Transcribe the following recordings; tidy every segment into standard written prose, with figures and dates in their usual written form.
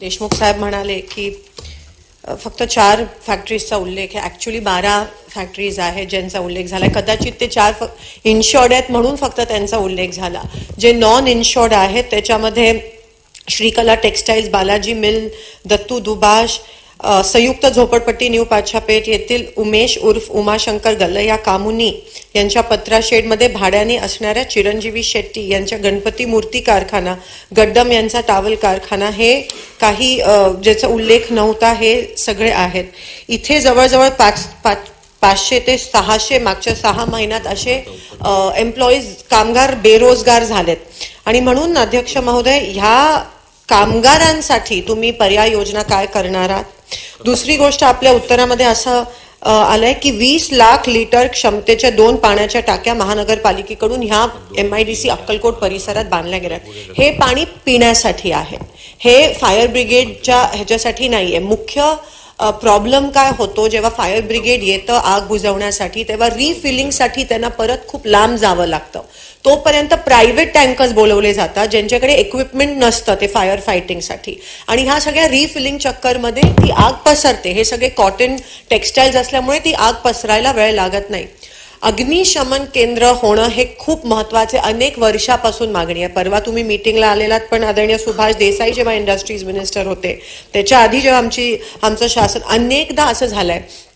देशमुख साहेब म्हणाले की फक्त 4 फॅक्टरीजचा उल्लेख आहे, ऍक्च्युअली 12 फॅक्टरीज आहेत ज्यांचा उल्लेख झालाय. कदाचित ते 4 इन्शॉर्ड आहेत म्हणून फक्त त्यांचा उल्लेख झाला. जे नॉन इन्शॉर्ड आहेत त्याच्यामध्ये श्रीकला टेक्सटाईल्स, बालाजी मिल, दत्तू दुबाश, संयुक्त झोपडपट्टी न्यू पाछापेठ येथील उमेश उर्फ उमाशंकर गल्लया कामुनी यांच्या पत्रा शेडमध्ये भाड्याने असणाऱ्या चिरंजीवी शेट्टी यांच्या गणपती मूर्ती कारखाना, गड्डम यांचा टावल कारखाना, हे काही ज्याचा उल्लेख नव्हता हे सगळे आहेत. इथे जवळजवळ 500 ते 600 मागच्या 6 महिन्यात असे एम्प्लॉईज कामगार बेरोजगार झालेत. आणि म्हणून अध्यक्ष महोदय, ह्या कामगारांसाठी तुम्ही पर्याय योजना काय करणार आहात? दुसरी गोष्ट, आपल्या उत्तरामध्ये असं आलंय की 20 लाख लिटर क्षमतेच्या 2 पाण्याच्या टाक्या महानगरपालिकेकडून ह्या MIDC अक्कलकोट परिसरात बांधल्या गेल्या. हे पाणी पिण्यासाठी आहे, हे फायर ब्रिगेडच्या ह्याच्यासाठी नाहीये. मुख्य प्रॉब्लेम काय होतो, जेव्हा फायर ब्रिगेड येतं आग बुझवण्यासाठी तेव्हा रिफिलिंगसाठी त्यांना परत खूप लांब जावं लागतं. तोपर्यंत प्रायव्हेट टँकर्स बोलवले जातात ज्यांच्याकडे इक्विपमेंट नसतं ते फायर फायटिंगसाठी. आणि ह्या सगळ्या रिफिलिंग चक्करमध्ये ती आग पसरते. हे सगळे कॉटन टेक्सटाईल्स असल्यामुळे ती आग पसरायला वेळ लागत नाही. अग्निशमन केंद्र होणं हे खूप महत्वाचे, अनेक वर्षापासून मागणी आहे. परवा तुम्ही मीटिंगला आलेलात, पण आदरणीय सुभाष देसाई जेव्हा इंडस्ट्रीज मिनिस्टर होते त्याच्या आधी जेव्हा आमचं शासन, अनेकदा असं झालंय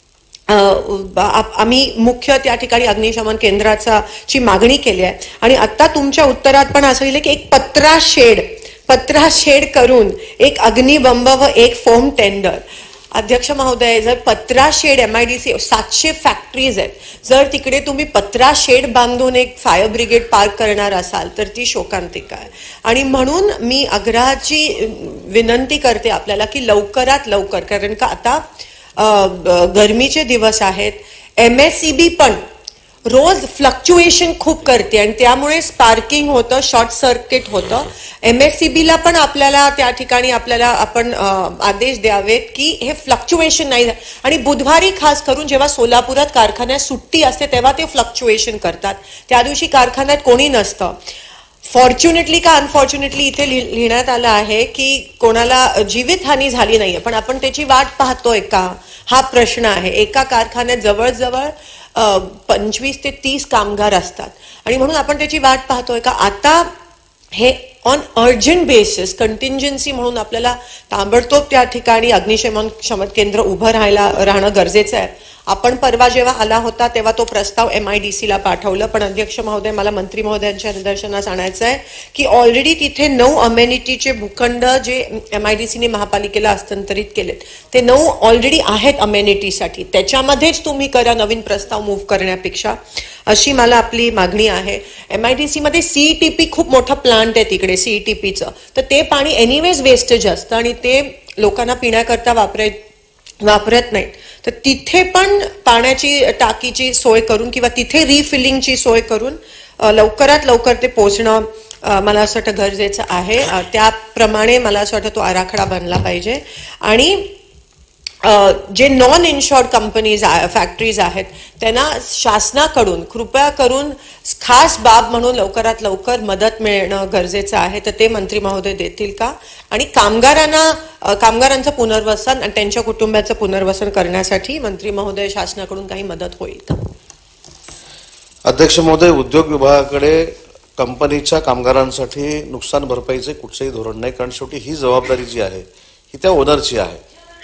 आम्ही मुख्य त्या ठिकाणी अग्निशमन केंद्राची मागणी केली आहे. आणि आता तुमच्या उत्तरात पण असं लिहिलं की एक पत्रा शेड करून एक अग्निबंब व एक फोम टेंडर. अध्यक्ष महोदय, जर पत्रा शेड MIDC 700 फॅक्टरीज आहेत, जर तिकडे तुम्ही पत्रा शेड बांधून एक फायर ब्रिगेड पार्क करणार असाल तर ती शोकांतिका आहे. आणि म्हणून मी आग्रहाची विनंती करते आपल्याला की लवकरात लवकर, कारण का आता गरमीचे दिवस आहेत, MSEB पण रोज फ्लक्च्युएशन खूप करते आणि त्यामुळे स्पार्किंग होतं, शॉर्ट सर्किट होतं. MSEB ला पण आपल्याला त्या ठिकाणी आपण आदेश द्यावेत की हे फ्लक्च्युएशन नाही. आणि बुधवारी खास करून जेव्हा सोलापुरात कारखान्यात सुट्टी असते तेव्हा ते फ्लक्च्युएशन करतात, त्या दिवशी कारखान्यात कोणी नसतं. फॉर्च्युनेटली का अनफॉर्च्युनेटली इथे लिहिण्यात आलं आहे की कोणाला जीवितहानी झाली नाहीये, पण आपण त्याची वाट पाहतोय का, हा प्रश्न आहे. एका कारखान्यात जवळजवळ 25 ते 30 कामगार असतात आणि म्हणून आपण त्याची वाट पाहतोय का. आता हे ऑन अर्जंट बेसिस कंटिंजन्सी म्हणून आपल्याला ताबडतोब त्या ठिकाणी अग्निशमन केंद्र उभं राहणं गरजेचं आहे. आपण परवा जेव्हा आला होता तेव्हा तो प्रस्ताव MIDC ला पाठवलं, पण अध्यक्ष महोदय, मला मंत्री महोदयांच्या निदर्शनास आणायचं आहे की ऑलरेडी तिथे 9 अमेनिटीचे भूखंड जे MIDC ने महापालिकेला हस्तांतरित केलेत, ते 9 ऑलरेडी आहेत अमेनिटीसाठी. त्याच्यामध्येच तुम्ही करा नवीन प्रस्ताव मूव्ह करण्यापेक्षा, अशी मला आपली मागणी आहे. MIDC मध्ये CETP खूप मोठा प्लांट आहे तिकडे, CETPचं, तर ते पाणी एनिवेज वेस्टेज असतं आणि ते लोकांना पिण्याकरता वापरत नाहीत. तर तिथे पण पाण्याची टाकीची सोय करून किंवा तिथे रिफिलिंगची सोय करून लवकरात लवकर ते पोहोचणं मला असं वाटतं गरजेचं आहे. त्याप्रमाणे मला असं वाटतं तो आराखडा बनला पाहिजे. आणि जे नॉन इन्शॉर्ड कंपनीज फॅक्टरीज आहेत त्यांना शासनाकडून कृपया करून खास बाब म्हणून लवकरात लवकर मदत मिळणं गरजेचं आहे. तर ते मंत्री महोदय देतील का? आणि कामगारांचं पुनर्वसन आणि त्यांच्या कुटुंबाचं पुनर्वसन करण्यासाठी मंत्री महोदय शासनाकडून काही मदत होईल का? अध्यक्ष महोदय, उद्योग विभागाकडे कंपनीच्या कामगारांसाठी नुकसान भरपाईचे कुठचंही धोरण नाही, कारण शेवटी ही जबाबदारी जी आहे ही त्या ओनरची आहे.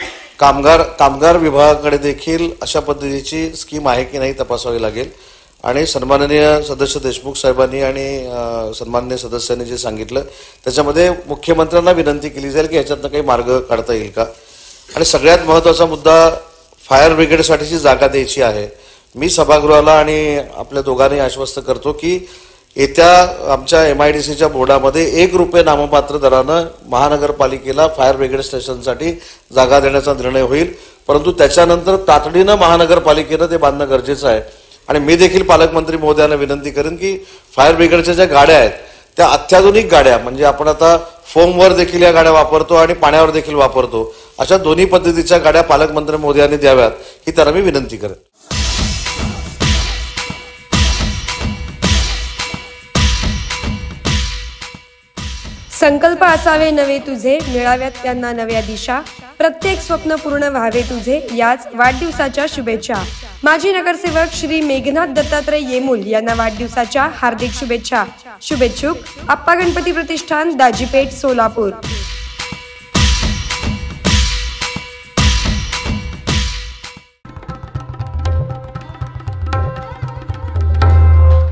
कामगार विभागाकडे देखील अशा पद्धतीची स्कीम आहे की नाही तपासावी लागेल. आणि सन्माननीय सदस्य देशमुख साहेबांनी आणि सन्माननीय सदस्यांनी जे सांगितलं त्याच्यामध्ये मुख्यमंत्र्यांना विनंती केली जाईल की याच्यातनं काही मार्ग काढता येईल का. आणि सगळ्यात महत्त्वाचा मुद्दा, फायर ब्रिगेडसाठीची जागा द्यायची आहे. मी सभागृहाला आणि आपल्या दोघांनी आश्वस्त करतो की येत्या आमच्या MIDCच्या बोर्डामध्ये ₹1 नाममात्र दरानं महानगरपालिकेला फायर ब्रिगेड स्टेशनसाठी जागा देण्याचा निर्णय होईल. परंतु त्याच्यानंतर तातडीनं महानगरपालिकेनं ते बांधणं गरजेचं आहे. आणि मी देखील पालकमंत्री महोदयांना विनंती करेन की फायर ब्रिगेडच्या ज्या गाड्या आहेत त्या अत्याधुनिक गाड्या, म्हणजे आपण आता फोमवर देखील या गाड्या वापरतो आणि पाण्यावर देखील वापरतो, अशा दोन्ही पद्धतीच्या गाड्या पालकमंत्री महोदयांनी द्याव्यात ही त्यांना मी विनंती करेन. संकल्प असावे नवे तुझे, मिळाव्यात त्यांना नव्या दिशा, प्रत्येक स्वप्न पूर्ण व्हावे तुझे, याच वाढदिवसाच्या शुभेच्छा. माजी नगरसेवक श्री मेघनाथ दत्तात्रय येमूल यांना वाढदिवसाच्या हार्दिक शुभेच्छा. शुभेच्छुक आप्पा गणपती प्रतिष्ठान, दाजीपेठ, सोलापूर.